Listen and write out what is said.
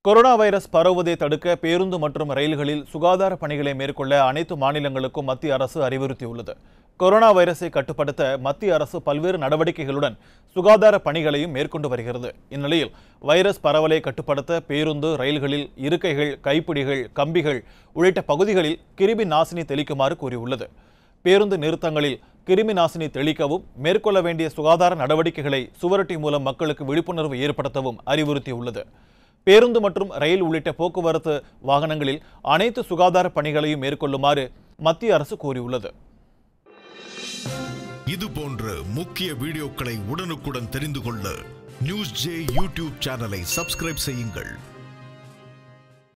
Corona virus பரவுவதை தடுக்க பேருந்து மற்றும் ரயில்களில் சுகாதார பணிகளை மேற்கொள்ள அனைத்து மாநிலங்களுக்கும் மத்திய அரசு அறிவுறுத்தியுள்ளது. கொரோனா வைரஸை கட்டுப்படுத்த மத்திய அரசு பல்வேறு நடவடிக்கைகளுடன் சுகாதார பணிகளையும் மேற்கொண்டு வருகிறது. இந்நிலையில் வைரஸ் பரவலை கட்டுப்படுத்த பேருந்து, ரயில்களில் இருக்கைகள், கைப்பிடிகள், கம்பிகள் உள்ளிட்ட பகுதிகளில் கிருமி நாசினி தெளிக்குமாறு கூறியுள்ளது. பேருந்து நிறுத்தங்களில் கிருமி நாசினி தெளிக்கவும், மேற்கொள்ள வேண்டிய சுகாதார நடவடிக்கைகளை சுவரொட்டி மூலம் மக்களுக்கு விழிப்புணர்வு ஏற்படுத்தவும் அறிவுறுத்தியுள்ளது. பேருந்து மற்றும் ரயில் உள்ளிட்ட போக்குவரத்து வாகனங்களில் அனைத்து சுகாதார பணிகளையும் மேற்கொள்ளுமாறு மத்திய அரசு கூறியுள்ளது. இது போன்ற முக்கிய வீடியோக்களை உடனுக்குடன் தெரிந்து கொள்ள நியூஸ் ஜே யூடியூப் சேனலை சப்ஸ்கிரைப் செய்யுங்கள்.